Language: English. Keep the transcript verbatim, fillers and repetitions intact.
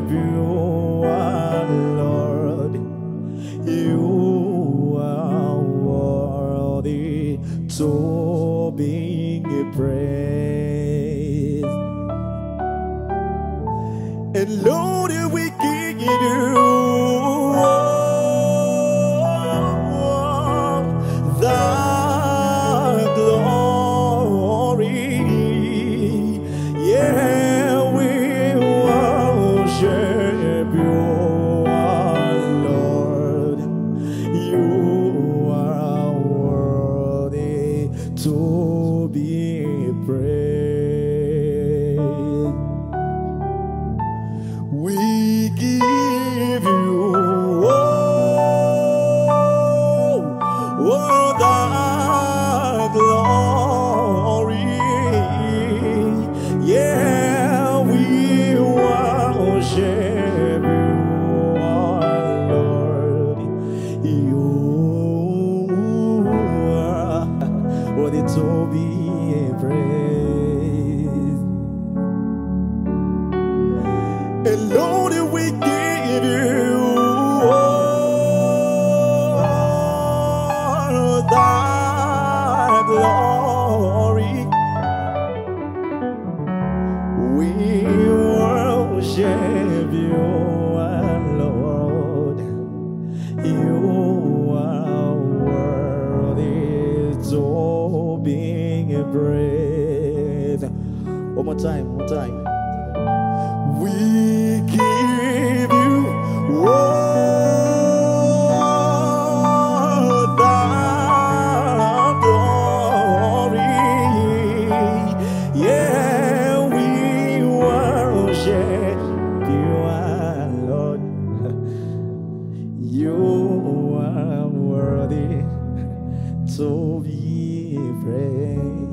you are Lord. You are worthy to be praised. And Lord, we give you all the glory. Yeah, we worship you, our Lord. You are worthy to be praised. We give you all, all the glory. Yeah, we worship you, our Lord. You are worthy to be praised. And Lord, we give you all the glory. We worship you, our Lord. You are worthy to be praised. One more time, one more time. We give you all the glory. Yeah, we worship you, our Lord. You are worthy to be praised.